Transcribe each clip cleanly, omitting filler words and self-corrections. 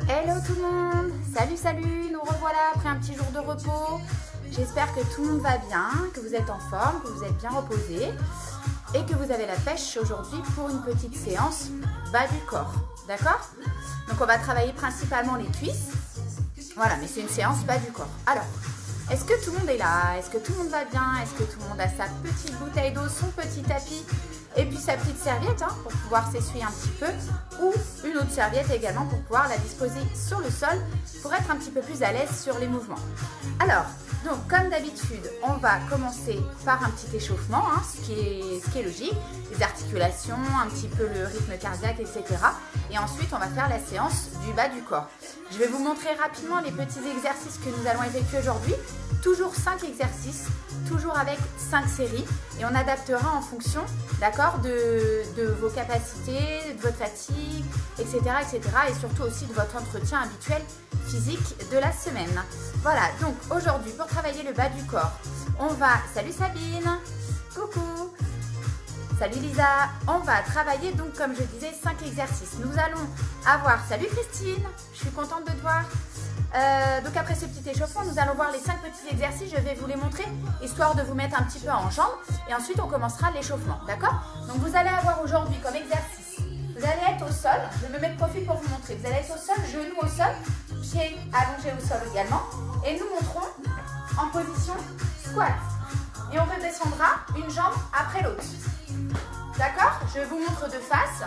Hello tout le monde, salut, nous revoilà après un petit jour de repos. J'espère que tout le monde va bien, que vous êtes en forme, que vous êtes bien reposés et que vous avez la pêche aujourd'hui pour une petite séance bas du corps, d'accord? Donc on va travailler principalement les cuisses, voilà, mais c'est une séance bas du corps. Alors, est-ce que tout le monde est là? Est-ce que tout le monde va bien? Est-ce que tout le monde a sa petite bouteille d'eau, son petit tapis et puis sa petite serviette pour pouvoir s'essuyer un petit peu, ou une autre serviette également pour pouvoir la disposer sur le sol pour être un petit peu plus à l'aise sur les mouvements. Alors, donc comme d'habitude, on va commencer par un petit échauffement, ce qui est logique, les articulations, un petit peu le rythme cardiaque, etc. Et ensuite, on va faire la séance du bas du corps. Je vais vous montrer rapidement les petits exercices que nous allons effectuer aujourd'hui. Toujours 5 exercices, toujours avec 5 séries et on adaptera en fonction, d'accord, de vos capacités, de votre fatigue, etc., etc. et surtout aussi de votre entretien habituel physique de la semaine. Voilà, donc aujourd'hui pour travailler le bas du corps, on va, salut Sabine, coucou, salut Lisa, on va travailler donc comme je disais 5 exercices. Nous allons avoir, salut Christine, je suis contente de te voir. Donc après ce petit échauffement, nous allons voir les 5 petits exercices, je vais vous les montrer, histoire de vous mettre un petit peu en jambes, et ensuite on commencera l'échauffement, d'accord? Donc vous allez avoir aujourd'hui comme exercice, vous allez être au sol, je vais me mettre profil pour vous montrer, vous allez être au sol, genoux au sol, pieds allongés au sol également, et nous monterons en position squat, et on redescendra une jambe après l'autre, d'accord? Je vous montre de face,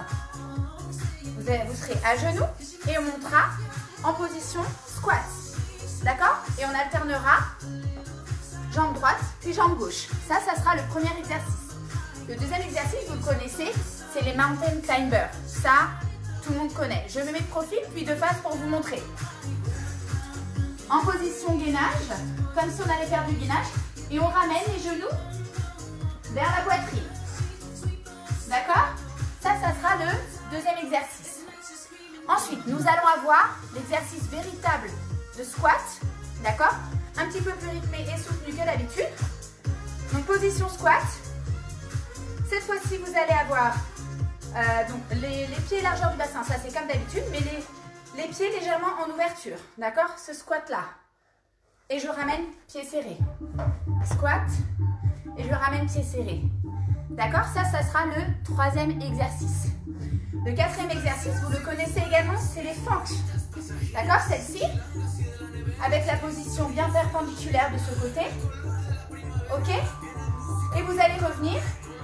vous serez à genoux, et on montera en position squat, d'accord? Et on alternera jambe droite puis jambe gauche. Ça sera le premier exercice. Le deuxième exercice, vous le connaissez, c'est les mountain climbers. Ça, tout le monde connaît. Je me mets de profil puis de face pour vous montrer. En position gainage, comme si on allait faire du gainage, et on ramène les genoux vers la poitrine. D'accord? Ça sera le deuxième exercice. Ensuite, nous allons avoir l'exercice véritable de squat, d'accord? Un petit peu plus rythmé et soutenu que d'habitude. Donc, position squat. Cette fois-ci, vous allez avoir donc les pieds largeur du bassin, ça c'est comme d'habitude, mais les pieds légèrement en ouverture, d'accord? Ce squat-là. Et je ramène pieds serrés. Squat, et je ramène pieds serrés. D'accord? Ça sera le troisième exercice. Le quatrième exercice, vous le connaissez également, c'est les fentes. D'accord? Celle-ci, avec la position bien perpendiculaire de ce côté. Ok? Et vous allez revenir.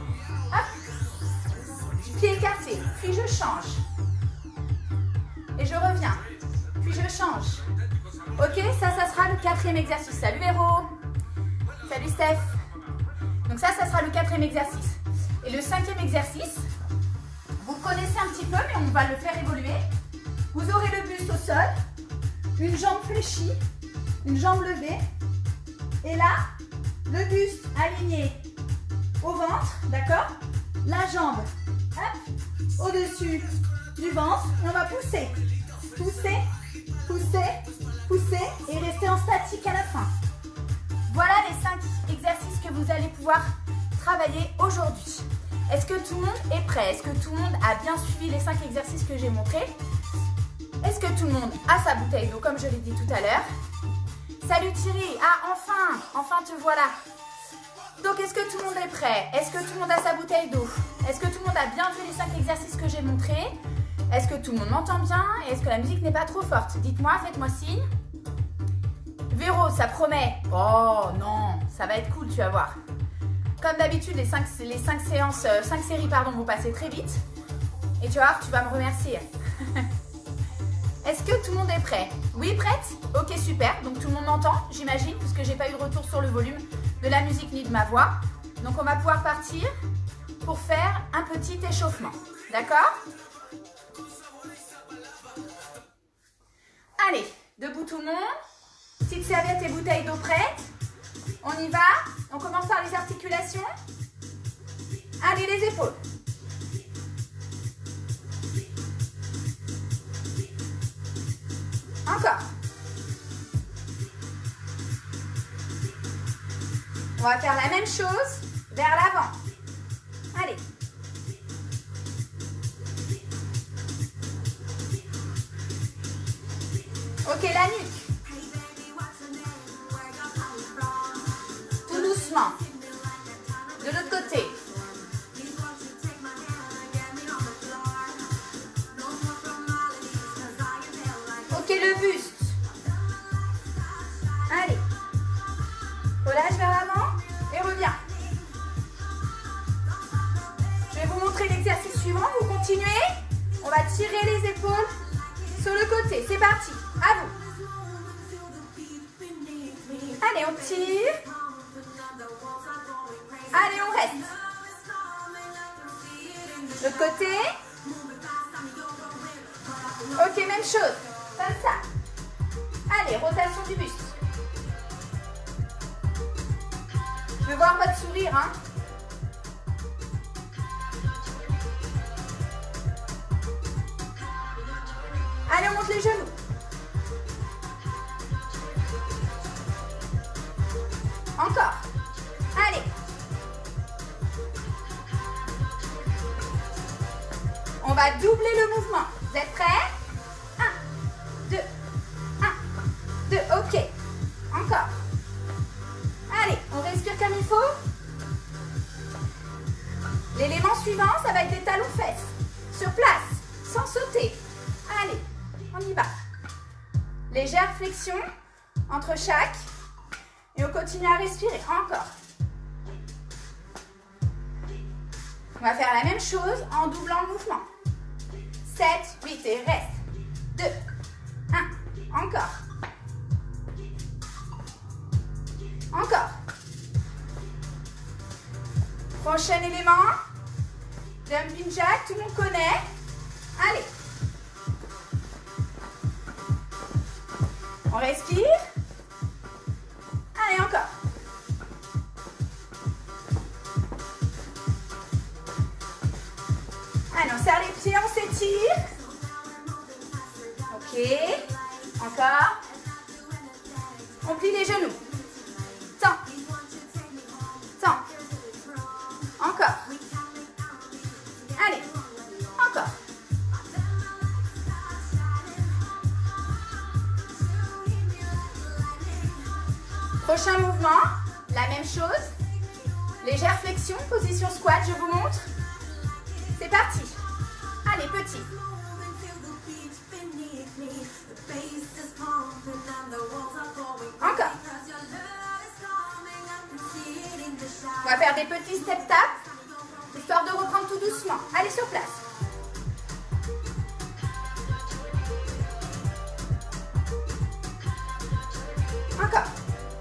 Hop. Pied écarté. Puis je change. Et je reviens. Puis je change. Ok? Ça sera le quatrième exercice. Salut Véro. Salut Steph. Donc ça sera le quatrième exercice. Et le cinquième exercice, vous le connaissez un petit peu, mais on va le faire évoluer. Vous aurez le buste au sol, une jambe fléchie, une jambe levée. Et là, le buste aligné au ventre, d'accord? La jambe, hop, au-dessus du ventre. Et on va pousser, pousser, pousser, pousser et rester en statique à la fin. Voilà les 5 exercices que vous allez pouvoir travailler aujourd'hui. Est-ce que tout le monde est prêt? Est-ce que tout le monde a bien suivi les 5 exercices que j'ai montrés? Est-ce que tout le monde a sa bouteille d'eau comme je l'ai dit tout à l'heure? Salut Thierry! Ah enfin te voilà! Donc est-ce que tout le monde est prêt? Est-ce que tout le monde a sa bouteille d'eau? Est-ce que tout le monde a bien vu les 5 exercices que j'ai montrés? Est-ce que tout le monde m'entend bien? Et est-ce que la musique n'est pas trop forte? Dites-moi, faites-moi signe. Véro, ça promet. Oh non, ça va être cool, tu vas voir. Comme d'habitude, les 5 séries vont passer très vite. Et tu vas voir, tu vas me remercier. Est-ce que tout le monde est prêt? Oui, prête? Ok, super. Donc tout le monde m'entend, j'imagine, puisque j'ai pas eu de retour sur le volume de la musique ni de ma voix. Donc on va pouvoir partir pour faire un petit échauffement. D'accord? Allez, debout tout le monde. Petite serviette et bouteille d'eau prête. On y va. On commence par les articulations. Allez, les épaules. Encore. On va faire la même chose vers l'avant. Allez. Ok, la nuque. Tout doucement. De l'autre côté. Ok, le buste. Allez. Relâche vers l'avant et reviens. Je vais vous montrer l'exercice suivant. Vous continuez. On va tirer les épaules sur le côté. C'est parti. À vous. Allez, on tire. Allez, on reste. L'autre côté. Ok, même chose. Comme ça. Allez, rotation du buste. Je veux voir votre sourire, hein. Allez, on monte les genoux. Encore. Allez. On va doubler le mouvement. Vous êtes prêts? 1, 2, 1, 2. Ok. Encore. Allez, on respire comme il faut. L'élément suivant, ça va être des talons fesses. Sur place, sans sauter. Allez, on y va. Légère flexion entre chaque. Et on continue à respirer. Encore. On va faire la même chose en doublant le mouvement. 7, 8 et reste. 2, 1. Encore. Encore. Prochain élément. Jumping jack, tout le monde connaît. Allez. On respire. Allez, encore. Allez, on serre les pieds, on s'étire. Ok. Encore. On plie les genoux. Temps. Temps. Encore. Allez. Encore. Prochain mouvement, la même chose. Légère flexion, position squat, je vous montre. C'est parti. Allez, petit. Encore. On va faire des petits step tap, histoire de reprendre tout doucement. Allez, sur place. Encore.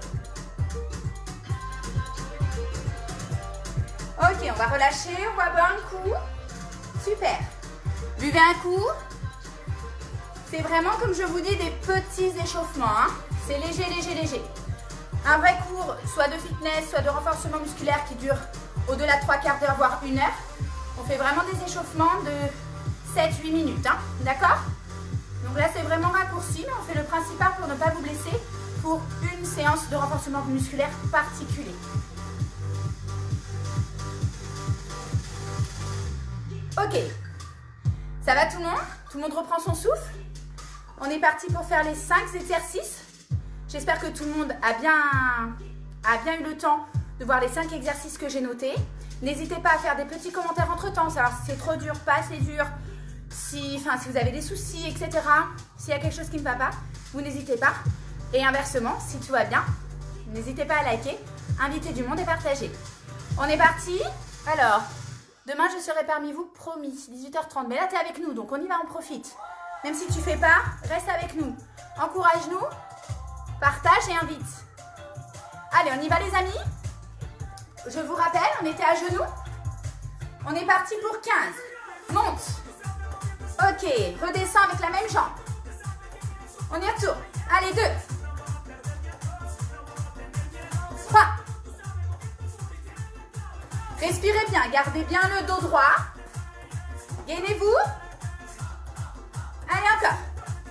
Ok, on va relâcher, on va boire un coup. Super. Buvez un coup. C'est vraiment, comme je vous dis, des petits échauffements. Hein. C'est léger, léger, léger. Un vrai cours, soit de fitness, soit de renforcement musculaire qui dure au-delà de 3/4 d'heure, voire 1 heure. On fait vraiment des échauffements de 7-8 minutes. Hein. D'accord? Donc là, c'est vraiment raccourci, mais on fait le principal pour ne pas vous blesser pour une séance de renforcement musculaire particulier. Ok, ça va tout le monde? Tout le monde reprend son souffle? On est parti pour faire les 5 exercices. J'espère que tout le monde a bien eu le temps de voir les 5 exercices que j'ai notés. N'hésitez pas à faire des petits commentaires entre temps, savoir si c'est trop dur, pas assez dur, si vous avez des soucis, etc. S'il y a quelque chose qui ne va pas, vous n'hésitez pas. Et inversement, si tout va bien, n'hésitez pas à liker, inviter du monde et partager. On est parti? Alors, demain je serai parmi vous, promis, 18h30. Mais là tu es avec nous, donc on y va, on profite. Même si tu fais pas, reste avec nous. Encourage-nous, partage et invite. Allez, on y va les amis. Je vous rappelle, on était à genoux. On est parti pour 15. Monte. Ok, redescends avec la même jambe. On y retourne. Allez, 2. 3. Respirez bien, gardez bien le dos droit. Gainez-vous. Allez, encore.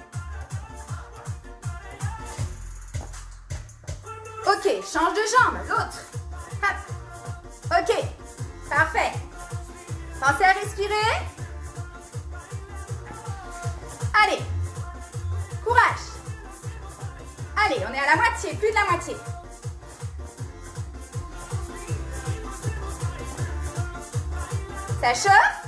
Ok, change de jambe, l'autre. Hop. Ok, parfait. Pensez à respirer. Allez, courage. est à la moitié, plus de la moitié. Ça chauffe?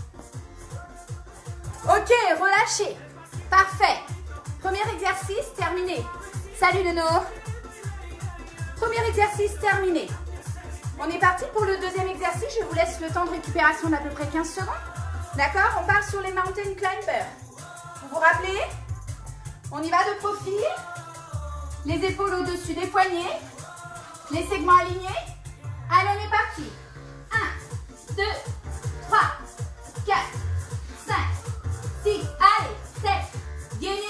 Ok, relâchez. Parfait. Premier exercice terminé. Salut Leno. Premier exercice terminé. On est parti pour le deuxième exercice. Je vous laisse le temps de récupération d'à peu près 15 secondes. D'accord? On part sur les mountain climbers. Vous vous rappelez? On y va de profil. Les épaules au-dessus des poignets. Les segments alignés. Allez, on est parti. 1, 2, 3, 4, 5, 6, allez, 7. Gainez.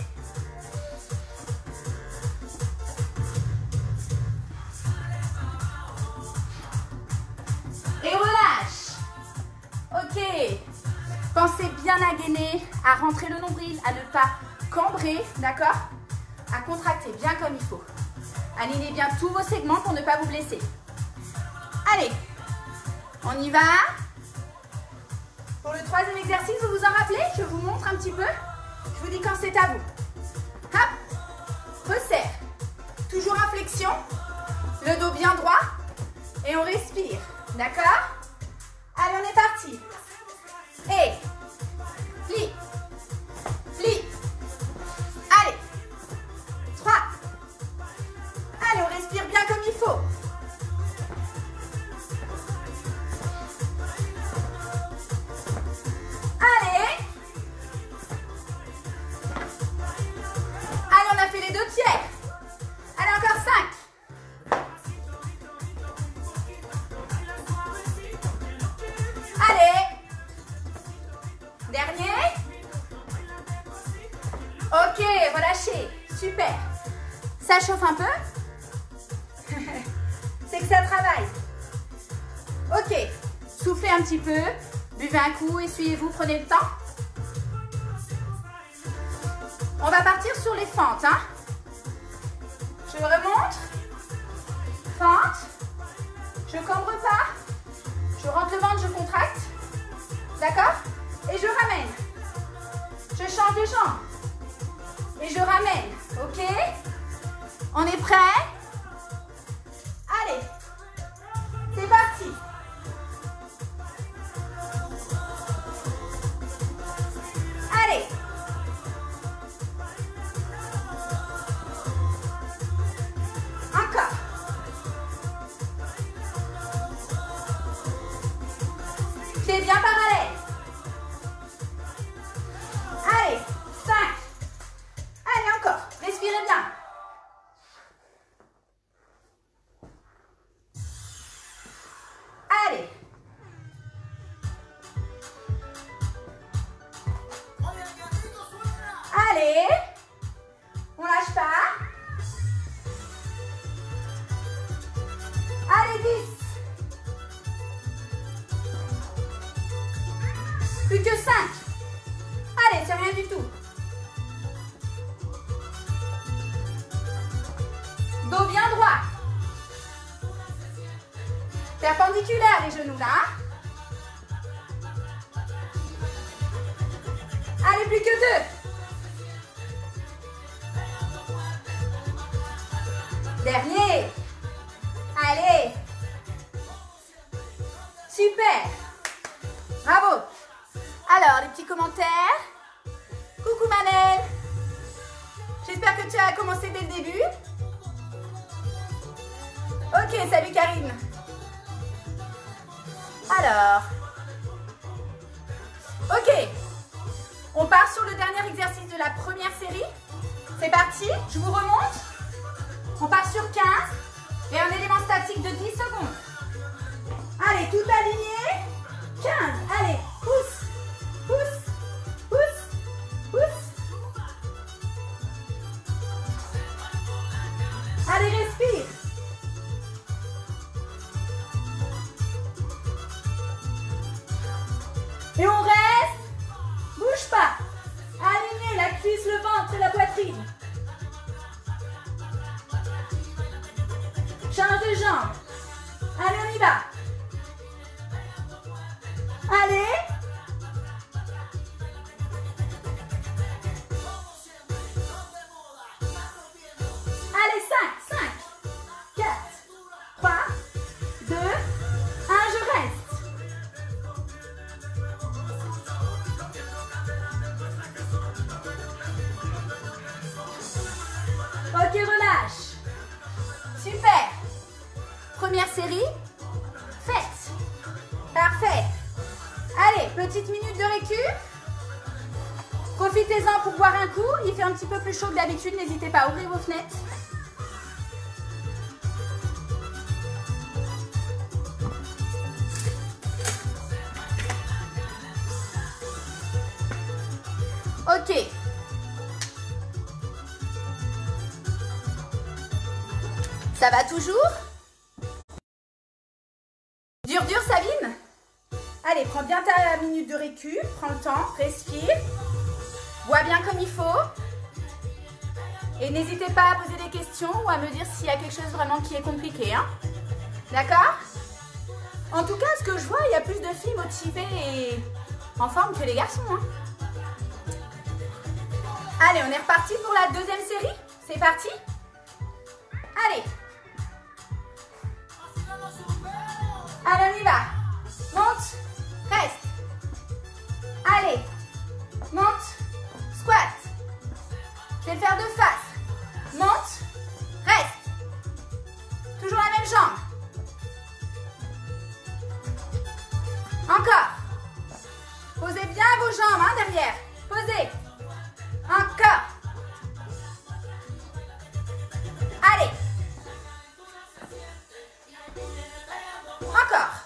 Et relâche. Ok. Pensez bien à gainer, à rentrer le nombril, à ne pas cambrer, d'accord? À contracter bien comme il faut. Alignez bien tous vos segments pour ne pas vous blesser. Allez, on y va. Pour le troisième exercice, vous vous en rappelez? Je vous montre un petit peu. Je vous dis quand c'est à vous. Hop, resserre. Toujours en flexion. Le dos bien droit. Et on respire. D'accord? Allez, on est parti. Et plie. Plie. Allez. 3. Allez, on respire bien comme il faut. Allez. Allez, on a fait les 2 tiers. Allez, encore 5. Allez. Dernier. Ok, relâchez. Super. Ça chauffe un peu. C'est que ça travaille. Ok. Soufflez un petit peu. Buvez un coup, essuyez-vous, prenez le temps. On va partir sur les fentes. Hein. Je remonte. Fente. Je cambre pas. Je rentre le ventre, je contracte. D'accord? Et je ramène. Je change de jambe. Et je ramène. Ok? On est prêt? Allez. C'est parti. Allez. Encore. C'est bien parallèle. Allez, 5. Allez, encore. Respirez bien. Allez. Allez. On lâche pas. Allez, 10. Plus que 5. Allez, c'est rien du tout. Dos bien droit. Perpendiculaire les genoux là. Allez, plus que 2. Dernier. Allez. Super. Bravo. Alors, les petits commentaires. Coucou Manel. J'espère que tu as commencé dès le début. Ok, salut Karine. Alors. Ok. On part sur le dernier exercice de la première série. C'est parti. Je vous remonte. On part sur 15. Et un élément statique de 10 secondes. Allez, tout aligné. 15. Allez, pousse. Pousse. Pousse. Pousse. Allez, respire. Et on reste. Bouge pas. Alignez la cuisse, le ventre et la poitrine. Change de jambe. Allez, on y va. Allez. première série faite. Parfait. Allez, petite minute de récup. Profitez-en pour boire un coup. Il fait un petit peu plus chaud que d'habitude. N'hésitez pas à ouvrir vos fenêtres. Ok. Ça va toujours? Dur, Sabine? Allez, prends bien ta minute de récup. Prends le temps, respire. Bois bien comme il faut. Et n'hésitez pas à poser des questions ou à me dire s'il y a quelque chose vraiment qui est compliqué. Hein? D'accord? En tout cas, ce que je vois, il y a plus de filles motivées et en forme que les garçons. Hein? Allez, on est reparti pour la deuxième série. C'est parti? Allez. Allez, on y va. Monte, reste. Allez, monte, squat. Je vais le faire de face. Monte, reste. Toujours la même jambe. Encore. Posez bien vos jambes hein, derrière. Posez. Encore. Allez. Encore.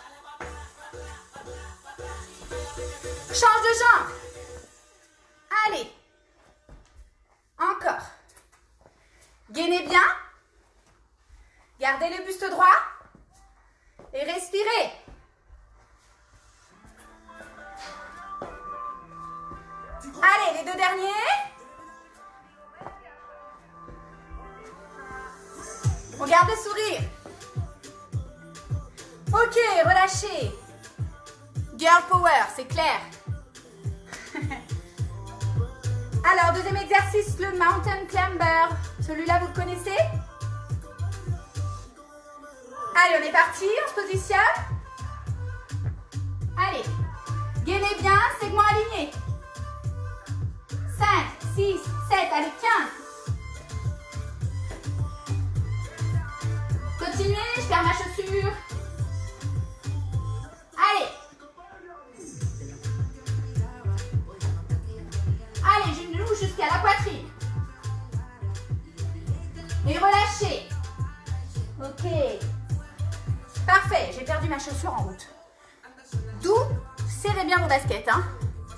Change de jambe. Allez. Encore. Gainez bien. Gardez le buste droit. Et respirez. Allez, les deux derniers. On garde le sourire. Ok, relâchez. Girl power, c'est clair. Alors, deuxième exercice, le mountain climber. Celui-là, vous le connaissez? Allez, on est parti, on se positionne. Allez, gainez bien, segment aligné. 5, 6, 7, allez, 15. Continuez, je perds ma chaussure. Allez. Allez, genoux jusqu'à la poitrine. Et relâchez. Ok. Parfait, j'ai perdu ma chaussure en route. D'où, serrez bien vos baskets. Hein.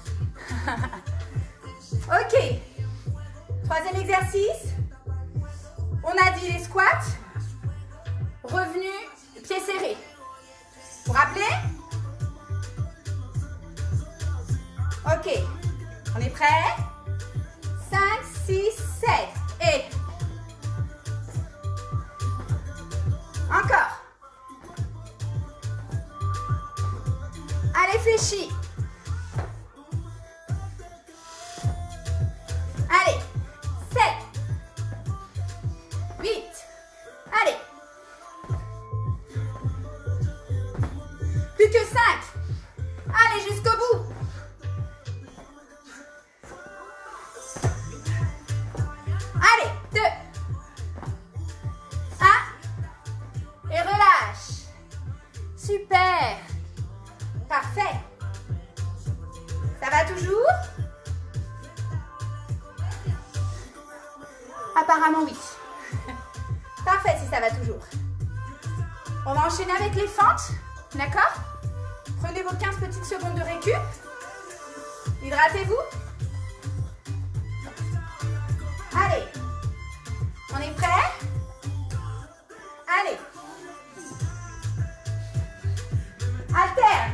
Ok. Troisième exercice. On a dit les squats. Revenu, pieds serrés. Vous vous rappelez? Ok. On est prêt? 5, 6, 7. Et. Encore. Allez, fléchis. Allez. 7. 8. Allez. Plus que 5. Allez, jusqu'au bout. Allez, 2. 1. Et relâche. Super. Parfait. Ça va toujours? Apparemment oui. Parfait si ça va toujours. On va enchaîner avec les fentes. D'accord? Prenez vos 15 petites secondes de récup. Hydratez-vous. Allez. On est prêt? Allez. Alterne.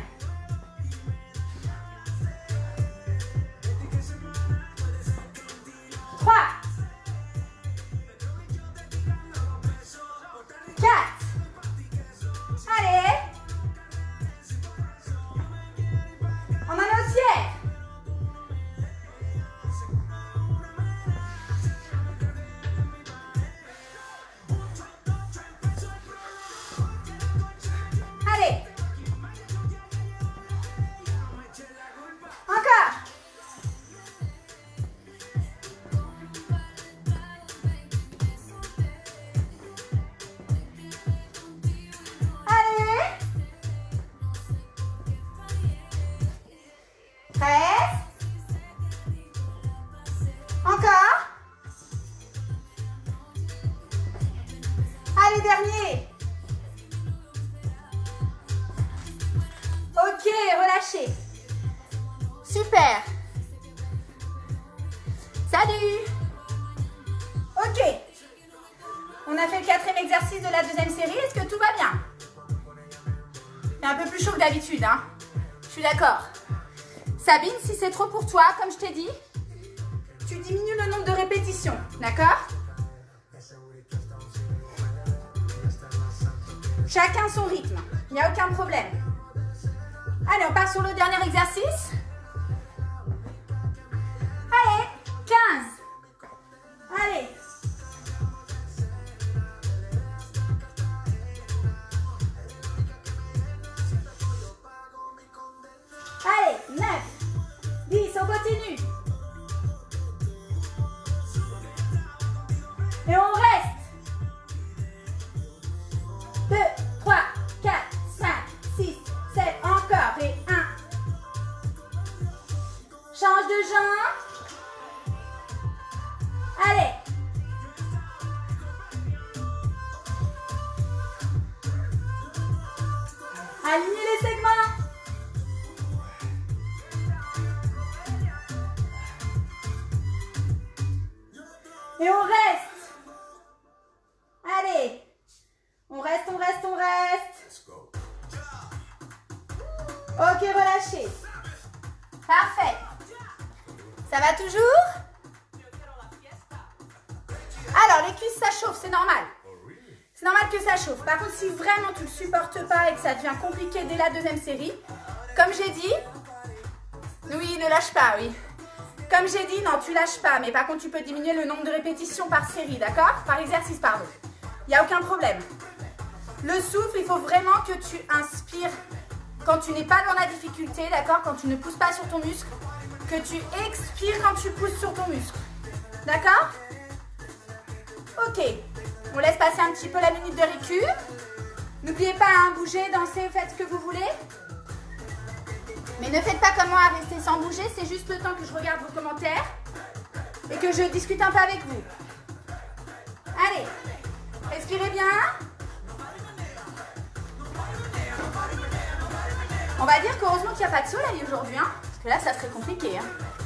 dernier. Ok, relâchez. Super. Salut. Ok. On a fait le 4e exercice de la 2e série. Est-ce que tout va bien? C'est un peu plus chaud que d'habitude, hein? Je suis d'accord. Sabine, si c'est trop pour toi, comme je t'ai dit, tu diminues le nombre de répétitions, d'accord? Chacun son rythme, il n'y a aucun problème. Allez, on part sur le dernier exercice. Allez, 15. Allez. Allez, 9, 10, on continue. Et on reste. 2, 3, 4, 5, 6, 7, encore. Et 1. Change de jambe. Allez. Alignez les segments. Et on reste. Allez. On reste, on reste, on reste. Ok, relâchez. Parfait. Ça va toujours? Alors, les cuisses, ça chauffe, c'est normal. C'est normal que ça chauffe. Par contre, si vraiment tu ne le supportes pas et que ça devient compliqué dès la 2e série, comme j'ai dit, oui, ne lâche pas, oui. Comme j'ai dit, non, tu lâches pas. Mais par contre, tu peux diminuer le nombre de répétitions par série, d'accord? Par exercice, pardon. Il n'y a aucun problème. Le souffle, il faut vraiment que tu inspires quand tu n'es pas dans la difficulté, d'accord? Quand tu ne pousses pas sur ton muscle. Que tu expires quand tu pousses sur ton muscle. D'accord? Ok. On laisse passer un petit peu la minute de récup. N'oubliez pas, hein, bouger, danser, faites ce que vous voulez. Mais ne faites pas comme moi à rester sans bouger. C'est juste le temps que je regarde vos commentaires et que je discute un peu avec vous. Allez. Respirez bien. On va dire qu'heureusement qu'il n'y a pas de soleil aujourd'hui, hein, parce que là, ça serait compliqué. Hein.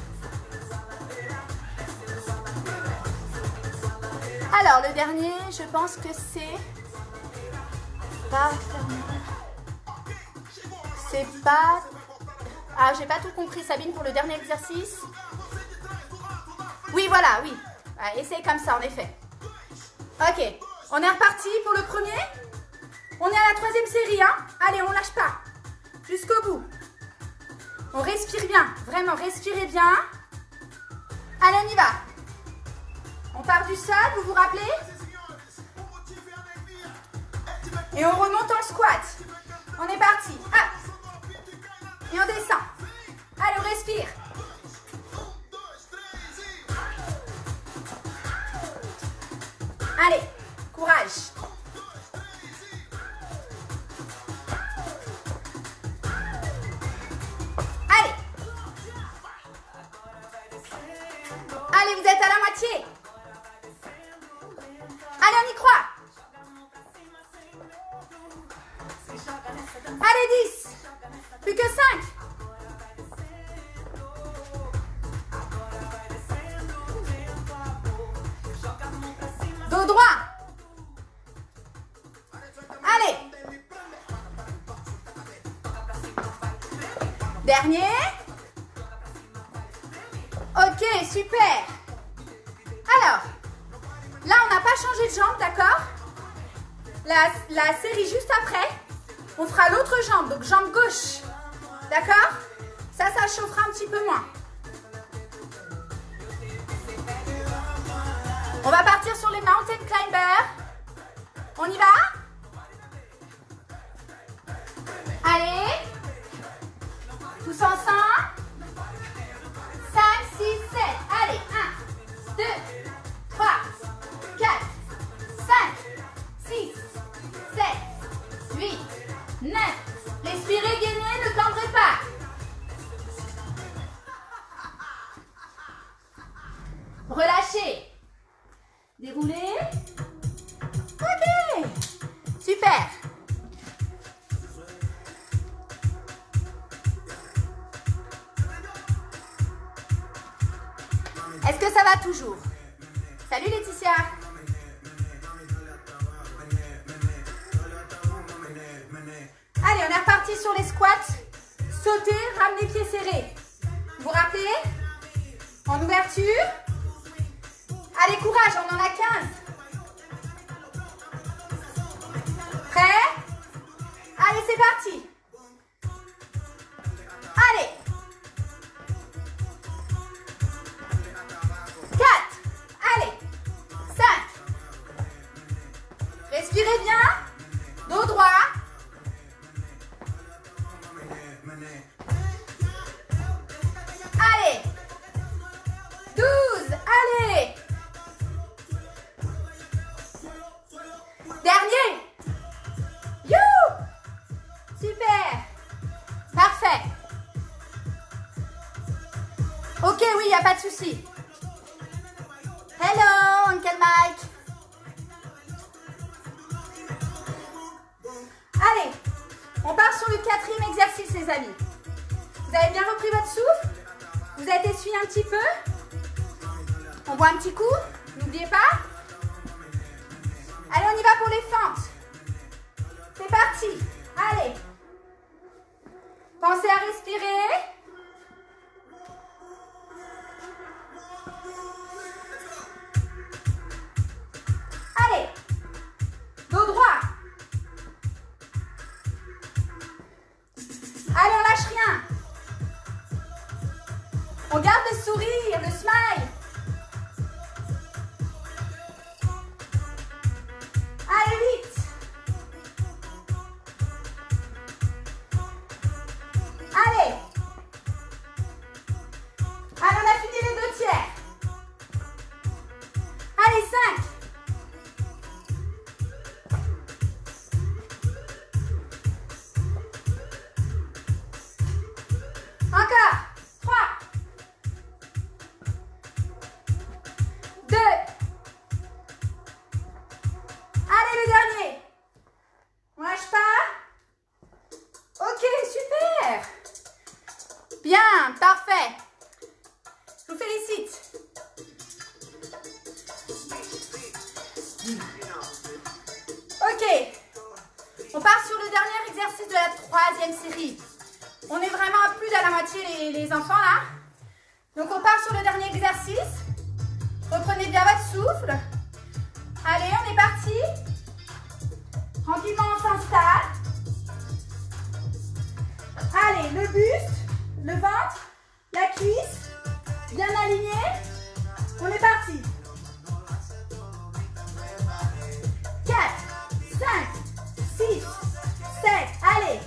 Alors, le dernier, je pense que c'est pas... C'est pas... Ah, j'ai pas tout compris, Sabine, pour le dernier exercice. Oui, voilà, oui. Ah, essayez comme ça, en effet. Ok, on est reparti pour le premier. On est à la 3e série, hein. Allez, on lâche pas. Jusqu'au bout. On respire bien. Vraiment, respirez bien. Allez, on y va. On part du sol, vous vous rappelez? Et on remonte en squat. On est parti. Hop. Et on descend. Allez, on respire. Allez, courage. Allez. Allez, vous êtes à la moitié. Allez, on y croit. Allez, 10. Plus que 5. Dos droit. Allez. Dernier. Ok, super. Alors, là, on n'a pas changé de jambe, d'accord? La série juste après, on fera l'autre jambe, donc jambe gauche. D'accord? Ça chauffera un petit peu moins. On va partir sur les mountain climbers. On y va? Allez. Tous ensemble. 5, 6, 7. Allez. 1, 2, 3, 4, 5, 6, 7, 8, 9. Respirez, gainez, ne tendrez pas. Relâchez. Déroulez. Ok. Est-ce que ça va toujours? Salut Laetitia. Allez, on est reparti sur les squats. Sauter, ramener pieds serrés. Vous vous rappelez? En ouverture. Allez, courage, on en a 15. Prêt? Allez, c'est parti. Allez. 4. Allez. 5. Respirez bien. Dos droit. Allez. 12. Allez. Dernier. You. Super. Parfait. Ok, oui, il n'y a pas de souci. Hello, Uncle Mike. Allez, on part sur le 4e exercice, les amis. Vous avez bien repris votre souffle? Vous êtes essuyé un petit peu? On boit un petit coup? N'oubliez pas. Allez, on y va pour les fentes. C'est parti. Allez. Pensez à respirer. Allez. Dos droit. Allez, on lâche rien. On garde le sourire, le smile. Allez, vite. Allez. Allez, on a fini les 2 tiers. Allez, 5. Encore. 3. 2. Allez, le dernier. On lâche pas. Ok, super. Bien, parfait. Je vous félicite. Ok. On part sur le dernier exercice de la 3e série. On est vraiment à plus de la moitié les enfants là. Donc on part sur le dernier exercice. Reprenez bien votre souffle. Allez, on est parti. Tranquillement, on s'installe. Allez, le buste, le ventre, la cuisse, bien aligné. On est parti. 4, 5, 6, 7, allez.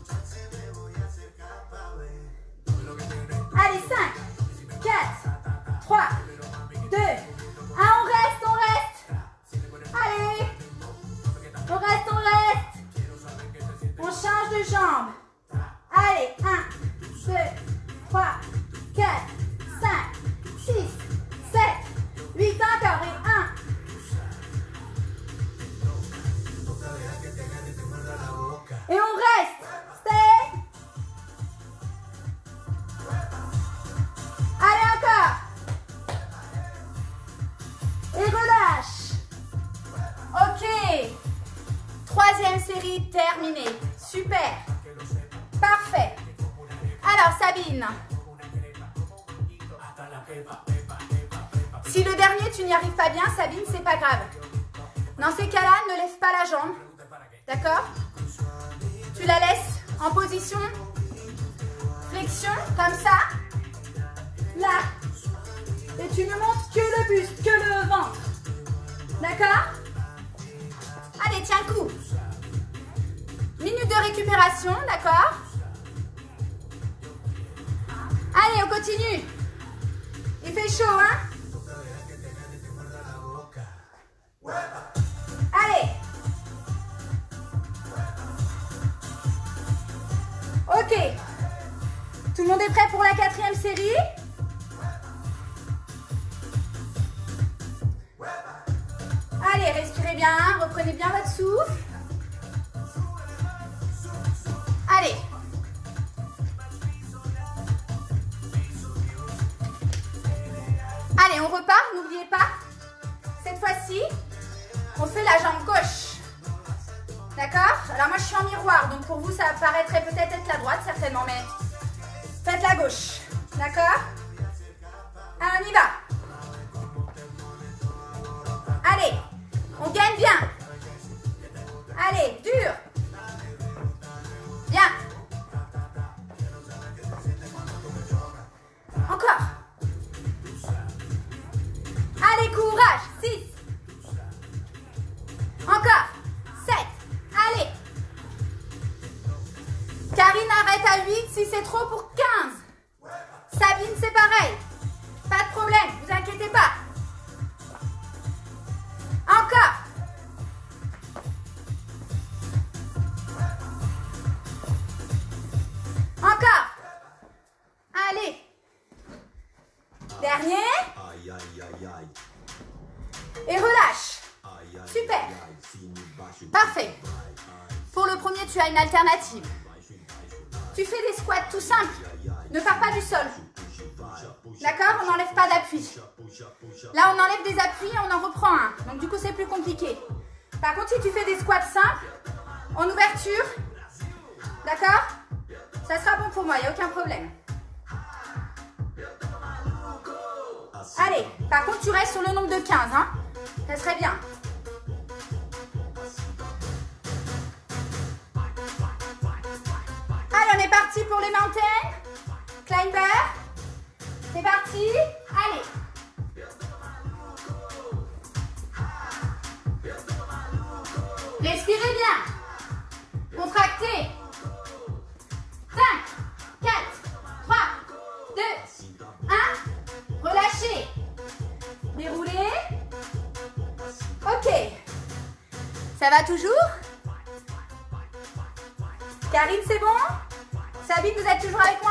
Allez, 5, 4, 3, 2, 1, on reste. Allez, on reste. On change de jambe. Allez, 1, 2, 3, 4, 5, 6, 7, 8, encore, et 1. Et on reste. Stay. Allez, encore. Et relâche. Ok. 3e série terminée. Super. Parfait. Alors, Sabine. Si le dernier, tu n'y arrives pas bien, Sabine, c'est pas grave. Dans ces cas-là, ne lève pas la jambe. D'accord? Tu la laisses en position flexion, comme ça. Là. Et tu ne montes que le buste, que le ventre. D'accord? Allez, tiens le coup. Minute de récupération, d'accord? Allez, on continue. Il fait chaud, hein? Allez. Ok. Tout le monde est prêt pour la 4e série? Allez, respirez bien, reprenez bien votre souffle. Allez. Allez, Allez, on repart, n'oubliez pas. Cette fois-ci, on fait la jambe gauche. D'accord? Alors moi, je suis en miroir, donc pour vous, ça paraîtrait peut-être être la droite, certainement, mais faites la gauche. D'accord? Allez, on y va. Allez, on gagne bien. Allez, dur. Bien. Encore. Allez, courage. 6. Encore. 7. Allez. Karine arrête à 8 si c'est trop pour 15. Sabine, c'est pareil. Pas de problème, vous inquiétez pas. Encore. Encore. Allez. Dernier. Et relâche. Super. Parfait. Pour le premier, tu as une alternative. Tu fais des squats tout simples. Ne pars pas du sol. D'accord? On n'enlève pas d'appui. Là, on enlève des appuis et on en reprend un. Donc, du coup, c'est plus compliqué. Par contre, si tu fais des squats simples, en ouverture, d'accord? Ça sera bon pour moi, il n'y a aucun problème. Allez, par contre, tu restes sur le nombre de 15. Hein? Ça serait bien. Allez, on est parti pour les mountains. Climber. C'est parti. Allez. Respirez bien. Contractez. 5, 4, 3, 2, 1. Relâchez. Déroulez. Ok. Ça va toujours? Karine, c'est bon? Sabine, vous êtes toujours avec moi?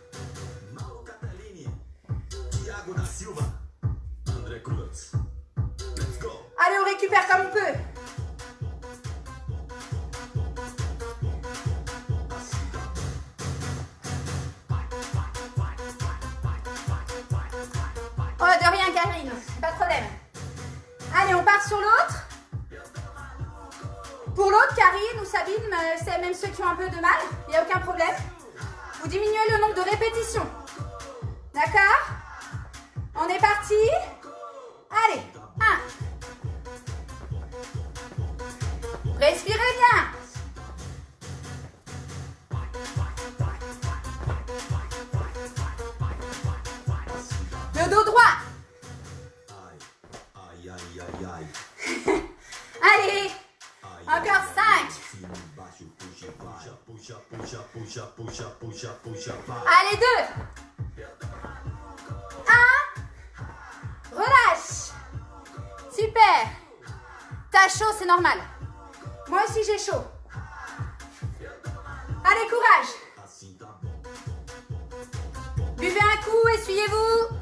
Allez, on récupère comme on peut. Oh, de rien, Karine, pas de problème. Allez, on part sur l'autre. Pour l'autre, Karine ou Sabine, c'est même ceux qui ont un peu de mal, il n'y a aucun problème. Vous diminuez le nombre de répétitions. D'accord? On est parti. Allez, 1. Respirez bien. Le dos droit. Allez, encore 5. Allez, 2. 1. Relâche. Super. T'as chaud, c'est normal. Moi aussi, j'ai chaud. Allez, courage. Buvez un coup, essuyez-vous.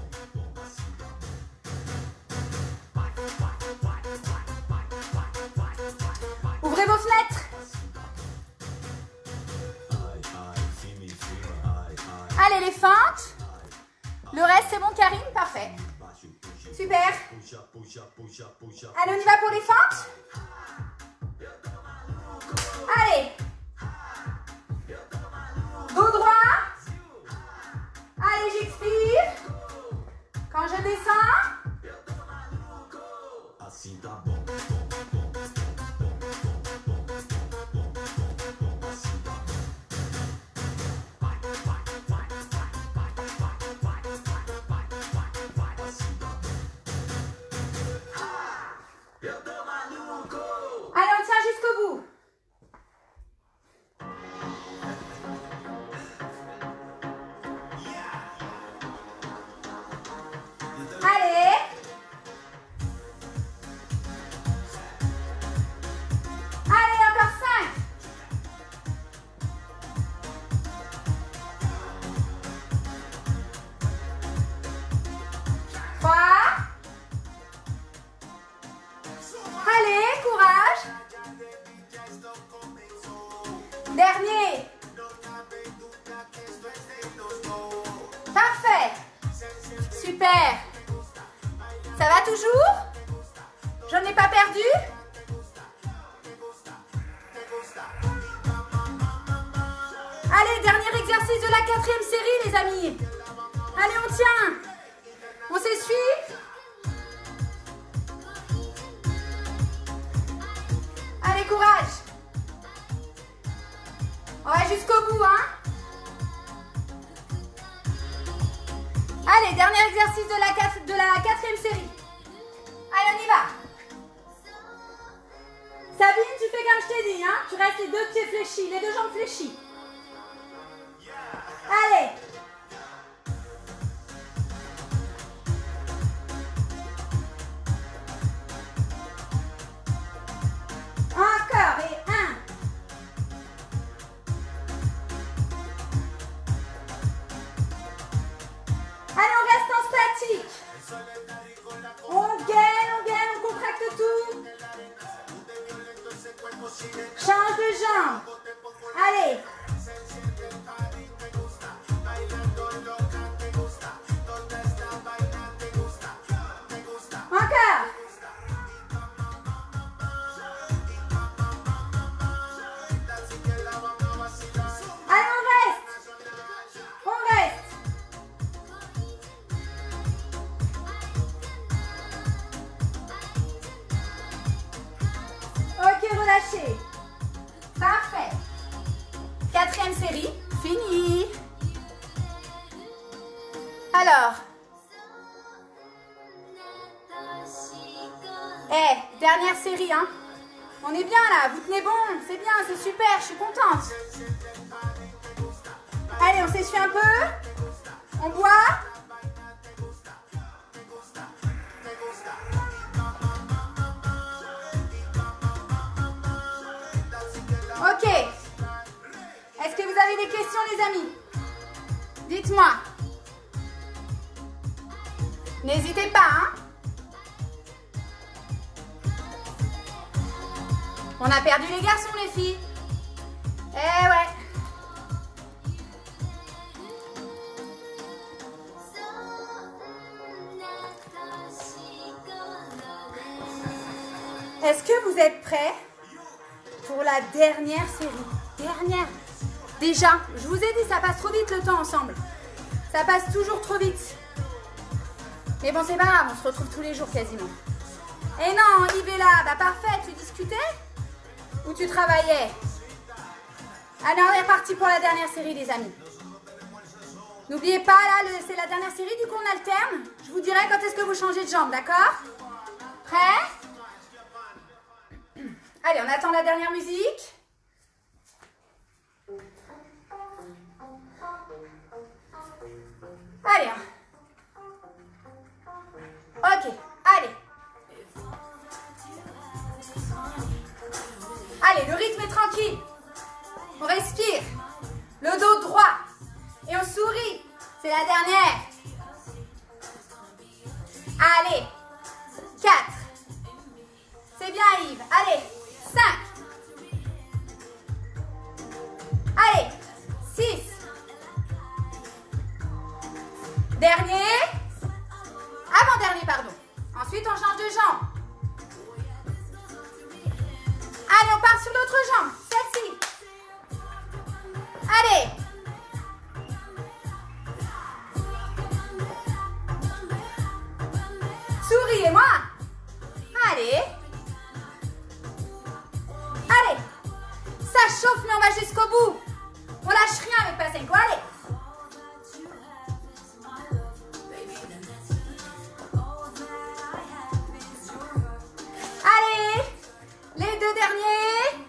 Ouvrez vos fenêtres. Allez, les feintes. Le reste, c'est bon, Karine? Parfait. Super. Allez, on y va pour les feintes. Allez. Dos droit. Allez, j'expire. Quand je descends. Allez, on tient jusqu'au bout. Allez. Ça va toujours? J'en ai pas perdu? Allez, dernier exercice de la 4e série, les amis. Allez, on tient. On s'essuie. Allez, courage. On va jusqu'au bout, hein. Allez, dernier exercice de la 4e série. Allez, on y va. Sabine, tu fais comme je t'ai dit, hein. Tu restes les 2 pieds fléchis, les 2 jambes fléchies. Allez. Encore et 1. Allez, on reste en statique. On gaine, on contracte tout. Change de jambe. Allez. Encore. Allez, on reste. On reste. Ok, relâchez. Parfait. 4e série, fini. Alors. Dernière série, hein. On est bien là, vous tenez bon, c'est bien, c'est super, je suis contente. Allez, on s'essuie un peu. On boit. Ok. Est-ce que vous avez des questions, les amis? Dites-moi. N'hésitez pas, hein. On a perdu les garçons, les filles. Eh ouais. Est-ce que vous êtes prêts pour la dernière série? Dernière. Déjà, je vous ai dit, ça passe trop vite le temps ensemble. Ça passe toujours trop vite. Mais bon, c'est pas grave, on se retrouve tous les jours quasiment. Et non, Yves est là. Bah parfait, tu discutais? Ou tu travaillais? Allez, on est reparti pour la dernière série, les amis. N'oubliez pas, là, c'est la dernière série, du coup on alterne. Je vous dirai quand est-ce que vous changez de jambe, d'accord? Prêt? Allez, on attend la dernière musique. Allez. Ok, allez. Allez, le rythme est tranquille. On respire. Le dos droit. Et on sourit. C'est la dernière. Allez. 4. C'est bien, Yves. Allez. 5. Allez. 6. Dernier. Avant-dernier, pardon. Ensuite, on change de jambe. Allez, on part sur l'autre jambe. Celle-ci. Allez. Souriez-moi. Allez. Allez. Ça chauffe, mais on va jusqu'au bout. On lâche rien avec Passenko. Allez. Allez. Les 2 derniers.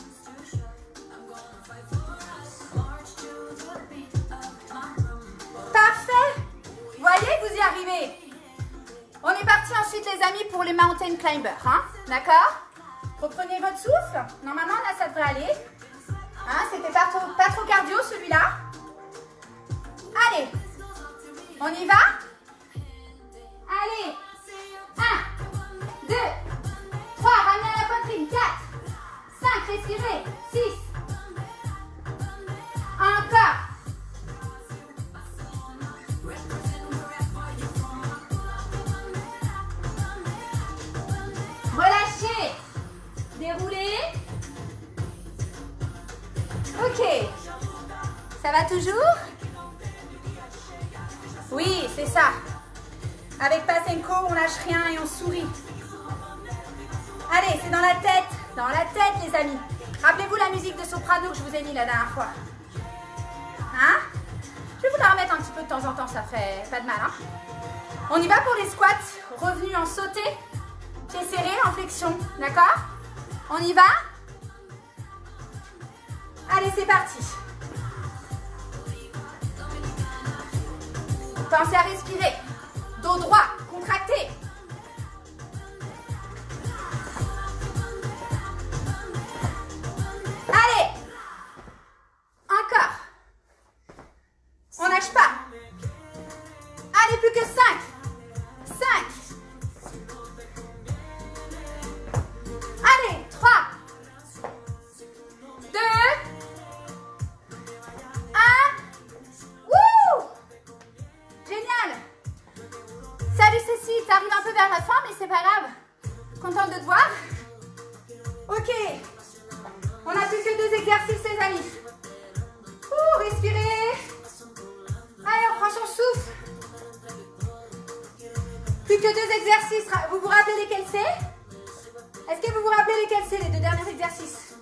Parfait. Voyez, vous y arrivez. On est parti ensuite, les amis, pour les mountain climbers. Hein? D'accord? Reprenez votre souffle. Normalement, là, ça devrait aller. Hein? C'était pas trop cardio, celui-là. Allez. On y va? Allez. 1, 2, 3. Ramenez à la poitrine. 4, 5. Respirez. 6. Encore. Ça va toujours? Oui, c'est ça. Avec Pasenko, on lâche rien et on sourit. Allez, c'est dans la tête les amis. Rappelez-vous la musique de soprano que je vous ai mis la dernière fois. Hein? Je vais vous la remettre un petit peu de temps en temps, ça ferait pas de mal. Hein? On y va pour les squats. Revenu en sauté, pieds serrés, en flexion. D'accord? On y va? Allez, c'est parti. Pensez à respirer. Dos droit, contracté. Allez. Encore. On lâche pas. Allez, plus que 5. 5. Allez, 3. 2. 1. Wouh! Génial. Salut Cécile, t'arrives un peu vers la fin, mais c'est pas grave. Contente de te voir. Ok. On n'a plus que 2 exercices, les amis. Ouh, respirez. Allez, on prend son souffle. Plus que 2 exercices. Vous vous rappelez lesquels c'est? Est-ce que vous vous rappelez lesquels c'est, les 2 derniers exercices?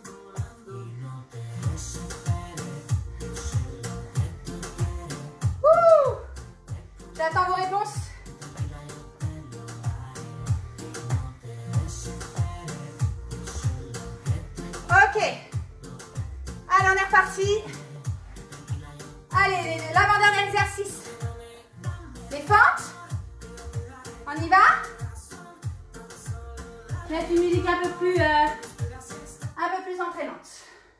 Ouh. J'attends vos réponses. Ok. Allez, on est reparti. Allez, l'avant-dernier exercice. Les fentes. On y va? Mettre une musique un peu plus entraînante.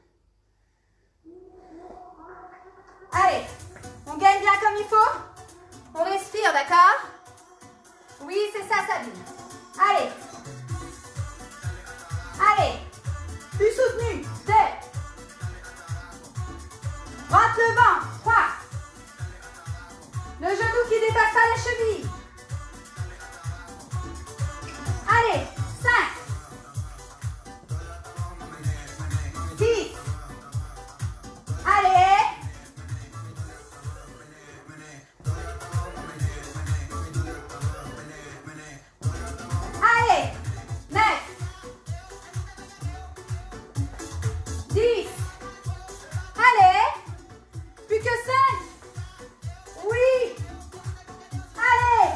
Allez, on gagne bien comme il faut. On respire, d'accord? Oui, c'est ça, Sabine. Allez. Allez. Plus soutenu. 2. Droite le vent. 3. Le genou qui dépasse pas la cheville. Allez. 5. 6. Allez. Allez. 9. 10. Allez. Plus que 5. Oui. Allez.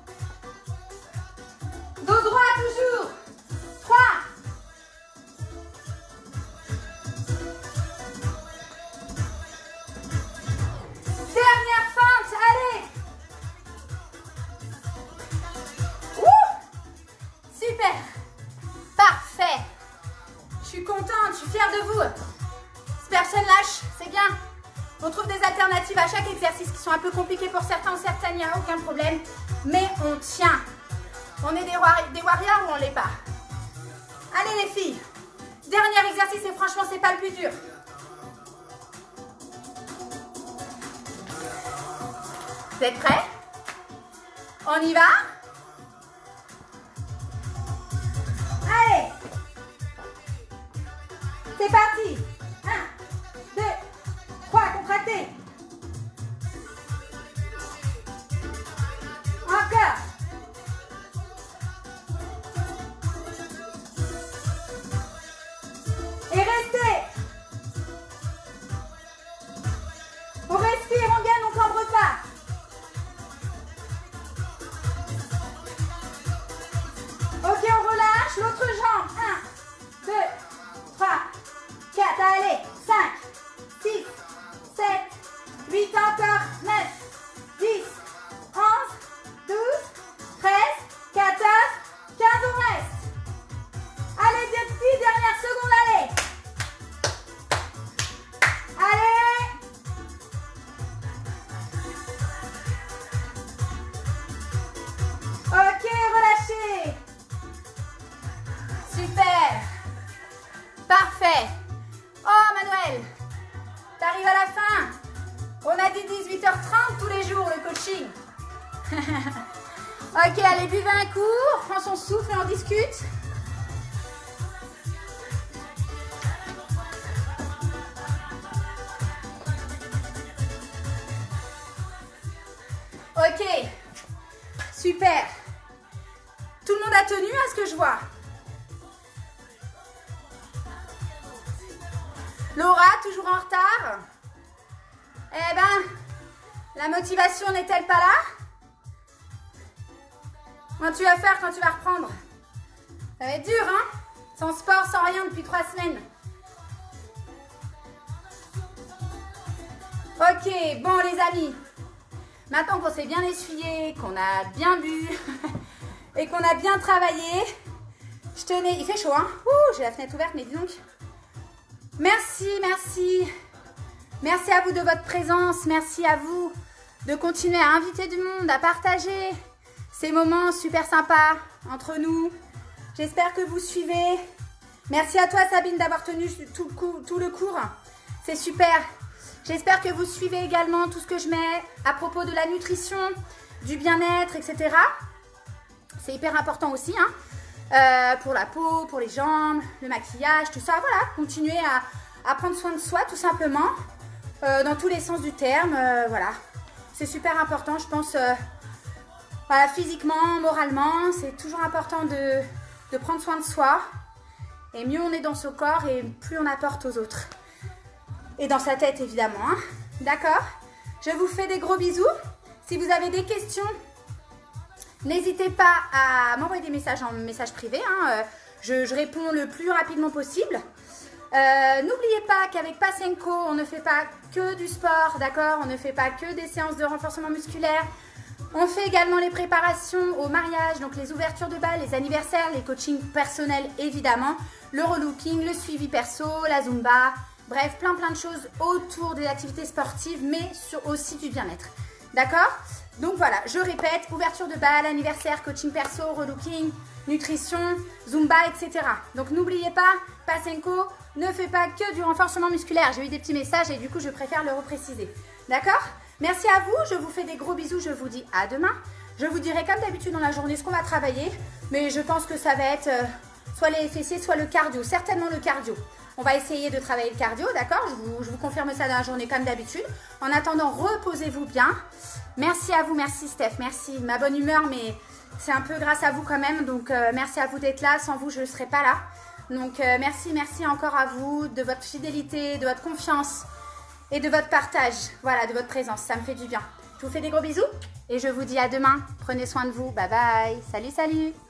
Dos droit toujours. 3. Dernière fente. Allez. Ouh. Super. Parfait. Je suis contente, je suis fière de vous. Si personne lâche, c'est bien. On trouve des alternatives à chaque exercice qui sont un peu compliqués pour certains ou certaines, il n'y a aucun problème. Mais on tient. On est des warriors ou on ne l'est pas? Allez les filles. Dernier exercice et franchement, c'est pas le plus dur. Vous êtes prêts? On y va? Allez. C'est parti. 1, 2, 3, contractez. Encore. Et restez. On respire, on gagne, on cambre pas. Ok, on relâche. L'autre jambe. 1, 2, 3, 4, allez, 5, 6, 7, 8, encore, 9, 10, 11, 12, 13, 14, 15, on reste. Allez, 10 dernières secondes, allez. Allez. Ok, relâchez. Super. Parfait. Oh Manuel, t'arrives à la fin. On a dit 18h30 tous les jours le coaching. Ok, allez, buvez un coup, on prend son souffle et on discute. Ok, super. Tout le monde a tenu à ce que je vois. Laura, toujours en retard? Eh ben, la motivation n'est-elle pas là? Comment tu vas faire quand tu vas reprendre? Ça va être dur, hein? Sans sport, sans rien depuis 3 semaines. Ok, bon les amis. Maintenant qu'on s'est bien essuyé, qu'on a bien bu et qu'on a bien travaillé, je tenais... Il fait chaud, hein? Ouh, j'ai la fenêtre ouverte, mais dis donc. Merci, merci. Merci à vous de votre présence. Merci à vous de continuer à inviter du monde, à partager ces moments super sympas entre nous. J'espère que vous suivez. Merci à toi, Sabine, d'avoir tenu tout le cours. C'est super. J'espère que vous suivez également tout ce que je mets à propos de la nutrition, du bien-être, etc. C'est hyper important aussi, hein. Pour la peau, pour les jambes, le maquillage, tout ça. Voilà, continuer à prendre soin de soi tout simplement, dans tous les sens du terme. Voilà, c'est super important, je pense, voilà, physiquement, moralement, c'est toujours important de prendre soin de soi. Et mieux on est dans son corps et plus on apporte aux autres. Et dans sa tête évidemment, hein. D'accord? Je vous fais des gros bisous. Si vous avez des questions, n'hésitez pas à m'envoyer des messages en message privé, hein. Je réponds le plus rapidement possible. N'oubliez pas qu'avec Passenko, on ne fait pas que du sport, d'accord? On ne fait pas que des séances de renforcement musculaire. On fait également les préparations au mariage, donc les ouvertures de bal, les anniversaires, les coachings personnels évidemment, le relooking, le suivi perso, la Zumba, bref, plein de choses autour des activités sportives, mais aussi du bien-être. D'accord? Donc voilà, je répète, ouverture de bal, anniversaire, coaching perso, relooking, nutrition, Zumba, etc. Donc n'oubliez pas, Passenko ne fait pas que du renforcement musculaire. J'ai eu des petits messages et du coup je préfère le repréciser. D'accord? Merci à vous, je vous fais des gros bisous, je vous dis à demain. Je vous dirai comme d'habitude dans la journée ce qu'on va travailler, mais je pense que ça va être soit les fessiers, soit le cardio, certainement le cardio. On va essayer de travailler le cardio, d'accord? Je vous confirme ça dans la journée comme d'habitude. En attendant, reposez-vous bien. Merci à vous, merci Steph, merci. Ma bonne humeur, mais c'est un peu grâce à vous quand même, donc merci à vous d'être là. Sans vous, je ne serais pas là. Donc merci encore à vous de votre fidélité, de votre confiance et de votre partage, voilà, de votre présence, ça me fait du bien. Je vous fais des gros bisous et je vous dis à demain. Prenez soin de vous, bye bye, salut, salut.